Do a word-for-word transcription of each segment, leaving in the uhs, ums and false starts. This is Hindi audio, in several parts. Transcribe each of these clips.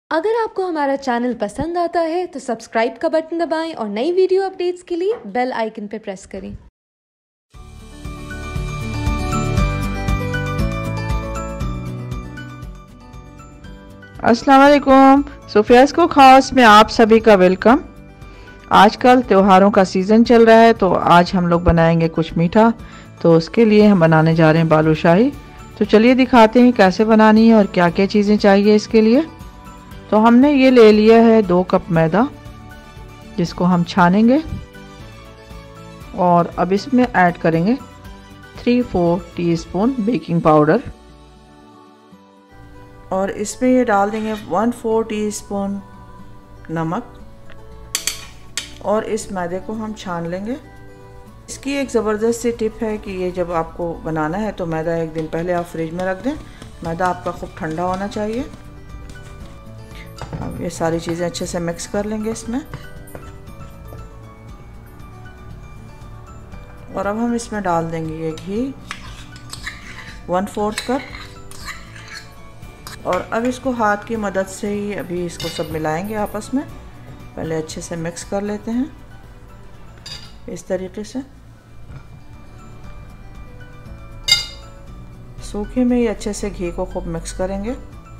अगर आपको हमारा चैनल पसंद आता है तो सब्सक्राइब का बटन दबाएं और नई वीडियो अपडेट्स के लिए बेल आइकन पर प्रेस करें। अस्सलाम वालेकुम। सुफियास को खास में आप सभी का वेलकम। आजकल त्योहारों का सीज़न चल रहा है तो आज हम लोग बनाएंगे कुछ मीठा। तो उसके लिए हम बनाने जा रहे हैं बालूशाही। तो चलिए दिखाते हैं कैसे बनानी है और क्या क्या चीज़ें चाहिए इसके लिए। तो हमने ये ले लिया है दो कप मैदा, जिसको हम छानेंगे और अब इसमें ऐड करेंगे three four teaspoon baking powder और इसमें ये डाल देंगे वन फोर टीस्पून नमक और इस मैदे को हम छान लेंगे। इसकी एक ज़बरदस्त सी टिप है कि ये जब आपको बनाना है तो मैदा एक दिन पहले आप फ्रिज में रख दें। मैदा आपका खूब ठंडा होना चाहिए। अब ये सारी चीज़ें अच्छे से मिक्स कर लेंगे इसमें और अब हम इसमें डाल देंगे ये घी वन फोर्थ कप और अब इसको हाथ की मदद से ही अभी इसको सब मिलाएंगे आपस में। पहले अच्छे से मिक्स कर लेते हैं इस तरीके से। सूखे में ही अच्छे से घी को खूब मिक्स करेंगे।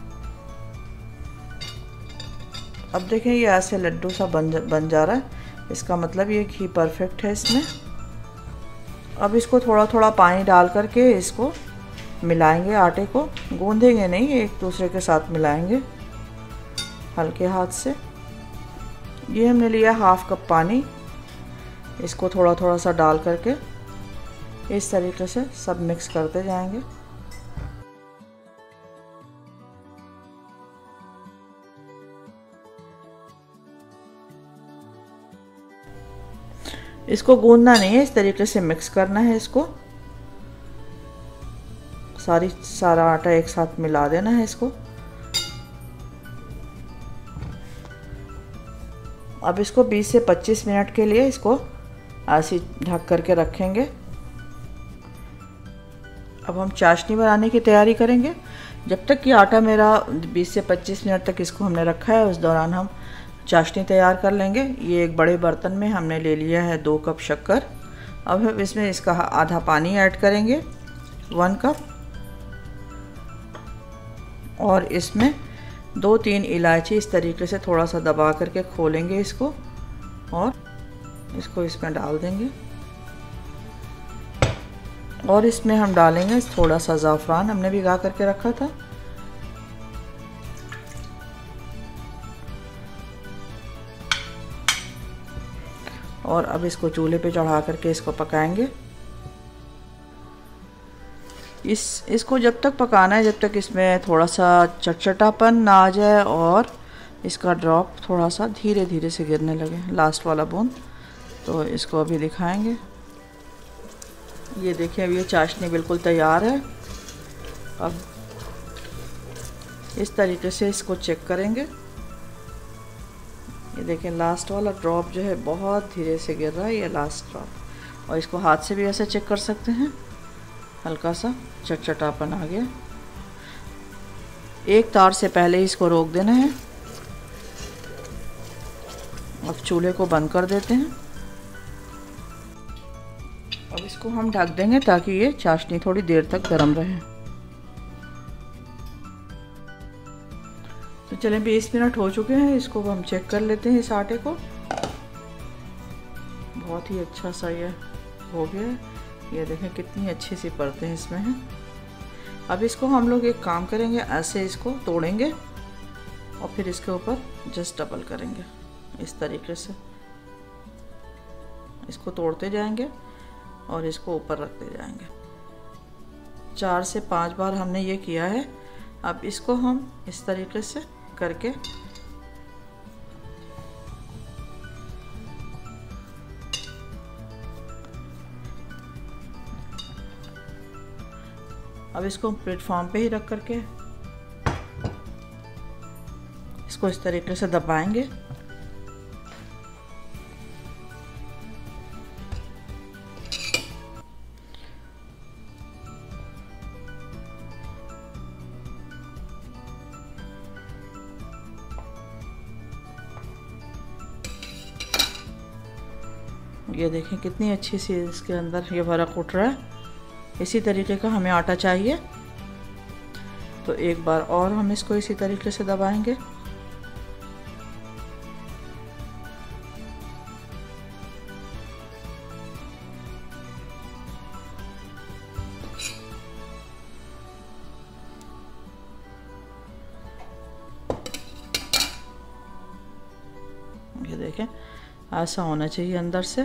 अब देखें ये ऐसे लड्डू सा बन जा, बन जा रहा है। इसका मतलब ये घी परफेक्ट है इसमें। अब इसको थोड़ा थोड़ा पानी डाल करके इसको मिलाएंगे। आटे को गूंदेंगे नहीं, एक दूसरे के साथ मिलाएंगे हल्के हाथ से। ये हमने लिया हाफ कप पानी। इसको थोड़ा थोड़ा सा डाल करके इस तरीके से सब मिक्स करते जाएंगे। इसको गूंदना नहीं है, इस तरीके से मिक्स करना है। इसको सारी सारा आटा एक साथ मिला देना है इसको। अब इसको बीस से पच्चीस मिनट के लिए इसको ऐसे ढक करके रखेंगे। अब हम चाशनी बनाने की तैयारी करेंगे। जब तक कि आटा मेरा बीस से पच्चीस मिनट तक इसको हमने रखा है, उस दौरान हम चाशनी तैयार कर लेंगे। ये एक बड़े बर्तन में हमने ले लिया है दो कप शक्कर। अब हम इसमें इसका आधा पानी ऐड करेंगे वन कप और इसमें दो तीन इलायची इस तरीके से थोड़ा सा दबा करके खोलेंगे इसको और इसको इसमें डाल देंगे। और इसमें हम डालेंगे थोड़ा सा ज़ाफ़रान, हमने भिगा करके रखा था। और अब इसको चूल्हे पे चढ़ा करके इसको पकाएंगे। इस इसको जब तक पकाना है जब तक इसमें थोड़ा सा चटचटापन ना आ जाए और इसका ड्रॉप थोड़ा सा धीरे धीरे से गिरने लगे, लास्ट वाला बूंद। तो इसको अभी दिखाएंगे। ये देखिए अब ये चाशनी बिल्कुल तैयार है। अब इस तरीके से इसको चेक करेंगे। ये देखें लास्ट वाला ड्रॉप जो है बहुत धीरे से गिर रहा है, ये लास्ट ड्रॉप। और इसको हाथ से भी ऐसे चेक कर सकते हैं। हल्का सा चटचटापन आ गया। एक तार से पहले इसको रोक देना है। अब चूल्हे को बंद कर देते हैं। अब इसको हम ढक देंगे ताकि ये चाशनी थोड़ी देर तक गर्म रहे। तो चलें बीस मिनट हो चुके हैं, इसको हम चेक कर लेते हैं इस आटे को। बहुत ही अच्छा सा ये हो गया है। ये देखें कितनी अच्छी सी परतें इसमें हैं। अब इसको हम लोग एक काम करेंगे, ऐसे इसको तोड़ेंगे और फिर इसके ऊपर जस्ट डबल करेंगे इस तरीके से। इसको तोड़ते जाएंगे और इसको ऊपर रखते जाएंगे। चार से पांच बार हमने ये किया है। अब इसको हम इस तरीके से करके अब इसको प्लेटफॉर्म पे ही रख करके इसको इस तरीके से दबाएंगे। ये देखें कितनी अच्छी सी इसके अंदर ये फर्क उठ रहा है। इसी तरीके का हमें आटा चाहिए। तो एक बार और हम इसको इसी तरीके से दबाएंगे। ये देखें ऐसा होना चाहिए अंदर से।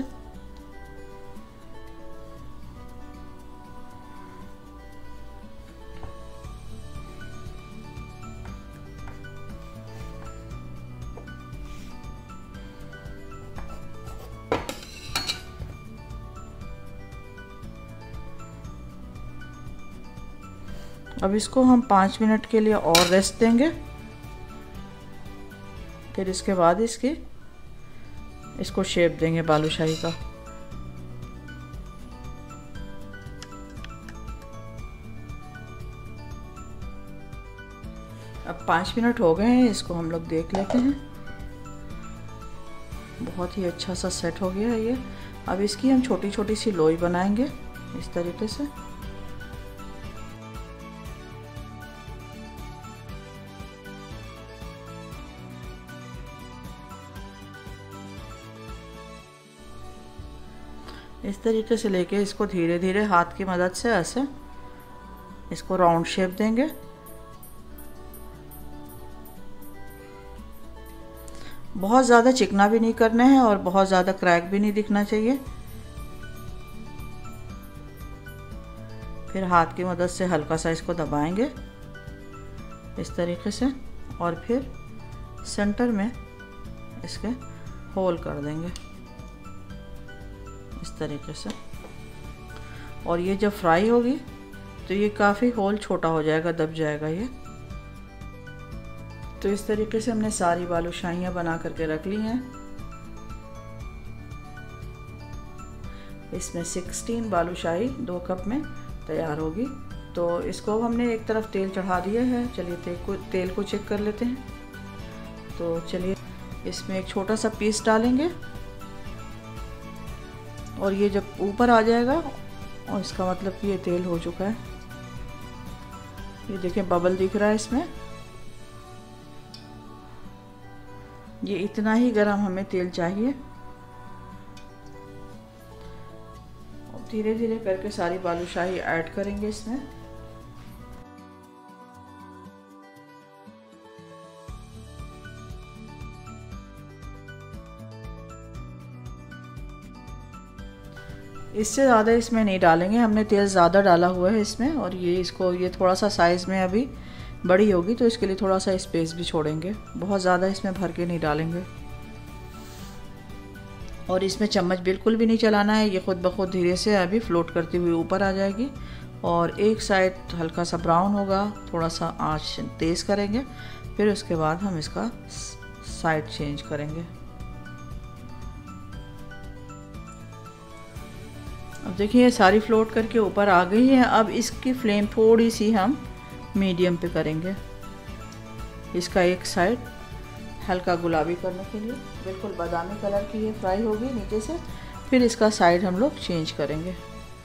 अब इसको हम पाँच मिनट के लिए और रेस्ट देंगे। फिर इसके बाद इसकी इसको शेप देंगे बालूशाही का। अब पाँच मिनट हो गए हैं, इसको हम लोग देख लेते हैं। बहुत ही अच्छा सा सेट हो गया है ये। अब इसकी हम छोटी छोटी सी लोई बनाएंगे इस तरीके से। इस तरीके से लेके इसको धीरे धीरे हाथ की मदद से ऐसे इसको राउंड शेप देंगे। बहुत ज़्यादा चिकना भी नहीं करना है और बहुत ज़्यादा क्रैक भी नहीं दिखना चाहिए। फिर हाथ की मदद से हल्का सा इसको दबाएंगे इस तरीके से और फिर सेंटर में इसके होल कर देंगे इस तरीके से। और ये जब फ्राई होगी तो ये काफ़ी होल छोटा हो जाएगा, दब जाएगा ये। तो इस तरीके से हमने सारी बालूशाहियाँ बना करके रख ली हैं। इसमें सोलह बालूशाही दो कप में तैयार होगी। तो इसको हमने एक तरफ तेल चढ़ा दिया है। चलिए तेल को तेल को चेक कर लेते हैं। तो चलिए इसमें एक छोटा सा पीस डालेंगे और ये जब ऊपर आ जाएगा और इसका मतलब कि ये तेल हो चुका है। ये देखें बबल दिख रहा है इसमें। ये इतना ही गरम हमें तेल चाहिए। और धीरे धीरे करके सारी बालूशाही ऐड करेंगे इसमें। इससे ज़्यादा इसमें नहीं डालेंगे, हमने तेल ज़्यादा डाला हुआ है इसमें। और ये इसको ये थोड़ा सा साइज़ में अभी बड़ी होगी तो इसके लिए थोड़ा सा स्पेस भी छोड़ेंगे। बहुत ज़्यादा इसमें भर के नहीं डालेंगे। और इसमें चम्मच बिल्कुल भी नहीं चलाना है। ये खुद ब खुद धीरे से अभी फ्लोट करती हुई ऊपर आ जाएगी। और एक साइड हल्का सा ब्राउन होगा, थोड़ा सा आँच तेज़ करेंगे। फिर उसके बाद हम इसका साइड चेंज करेंगे। अब देखिए ये सारी फ्लोट करके ऊपर आ गई है। अब इसकी फ्लेम थोड़ी सी हम मीडियम पे करेंगे। इसका एक साइड हल्का गुलाबी करने के लिए, बिल्कुल बादामी कलर की ये फ्राई होगी नीचे से। फिर इसका साइड हम लोग चेंज करेंगे।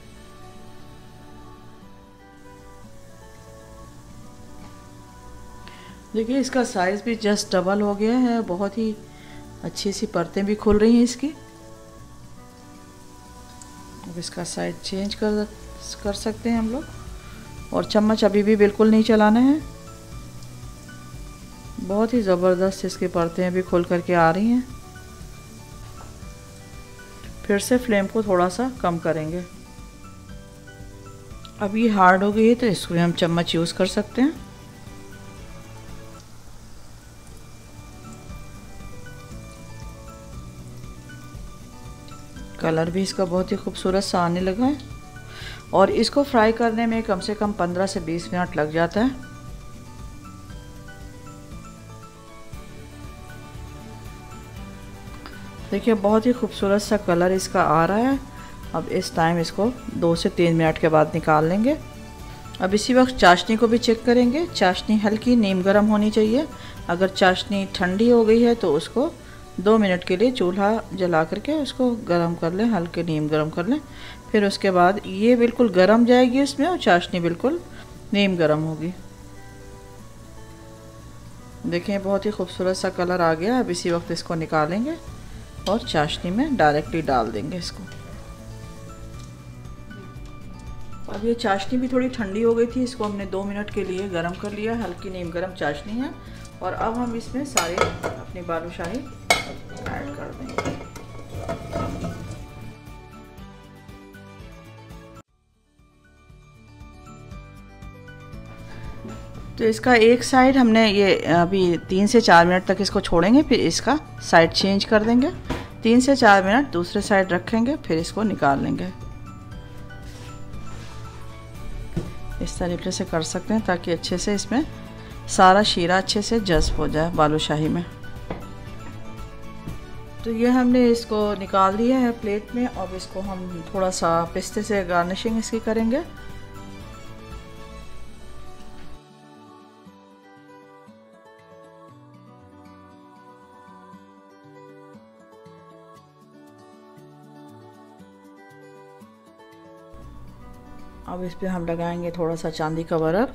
देखिए इसका साइज़ भी जस्ट डबल हो गया है। बहुत ही अच्छी सी परतें भी खुल रही हैं इसकी। अब इसका साइड चेंज कर कर सकते हैं हम लोग। और चम्मच अभी भी बिल्कुल नहीं चलाना है। बहुत ही ज़बरदस्त इसकी परतें अभी खुल करके आ रही हैं। फिर से फ्लेम को थोड़ा सा कम करेंगे। अब ये हार्ड हो गई है तो इसको हम चम्मच यूज़ कर सकते हैं। कलर भी इसका बहुत ही खूबसूरत सा आने लगा है। और इसको फ्राई करने में कम से कम पंद्रह से बीस मिनट लग जाता है। देखिए बहुत ही खूबसूरत सा कलर इसका आ रहा है। अब इस टाइम इसको दो से तीन मिनट के बाद निकाल लेंगे। अब इसी वक्त चाशनी को भी चेक करेंगे। चाशनी हल्की नीम गर्म होनी चाहिए। अगर चाशनी ठंडी हो गई है तो उसको दो मिनट के लिए चूल्हा जला करके उसको गरम कर लें, हल्के नीम गरम कर लें। फिर उसके बाद ये बिल्कुल गरम जाएगी इसमें और चाशनी बिल्कुल नीम गरम होगी। देखें बहुत ही खूबसूरत सा कलर आ गया। अब इसी वक्त इसको निकालेंगे और चाशनी में डायरेक्टली डाल देंगे इसको। अब ये चाशनी भी थोड़ी ठंडी हो गई थी, इसको हमने दो मिनट के लिए गरम कर लिया। हल्की नीम गरम चाशनी है और अब हम इसमें सारे अपनी बालूशाही ऐड कर देंगे। तो इसका एक साइड हमने ये अभी तीन से चार मिनट तक इसको छोड़ेंगे, फिर इसका साइड चेंज कर देंगे। तीन से चार मिनट दूसरे साइड रखेंगे, फिर इसको निकाल लेंगे। इस तरीके से कर सकते हैं ताकि अच्छे से इसमें सारा शीरा अच्छे से जज़्ब हो जाए बालूशाही में। तो ये हमने इसको निकाल दिया है प्लेट में। अब इसको हम थोड़ा सा पिस्ते से गार्निशिंग इसकी करेंगे। अब इस पे हम लगाएंगे थोड़ा सा चांदी का बर्र।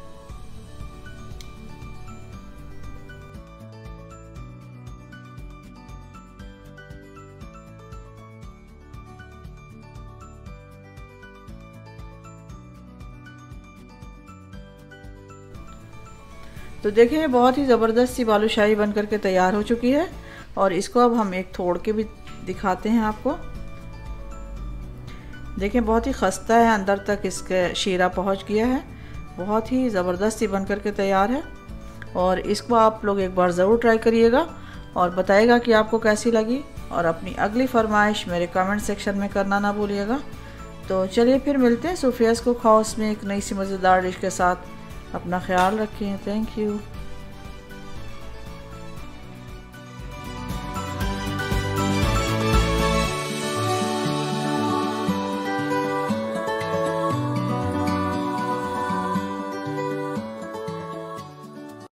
तो देखिए बहुत ही ज़बरदस्त सी बालूशाही बन करके तैयार हो चुकी है। और इसको अब हम एक तोड़ के भी दिखाते हैं आपको। देखें बहुत ही खस्ता है, अंदर तक इसके शीरा पहुंच गया है। बहुत ही ज़बरदस्त ही बन करके तैयार है। और इसको आप लोग एक बार ज़रूर ट्राई करिएगा और बताइएगा कि आपको कैसी लगी। और अपनी अगली फरमाइश मेरे कमेंट सेक्शन में करना ना भूलिएगा। तो चलिए फिर मिलते हैं सूफियाज़ कुक हाउस में एक नई सी मज़ेदार डिश के साथ। अपना ख्याल रखें। Thank you.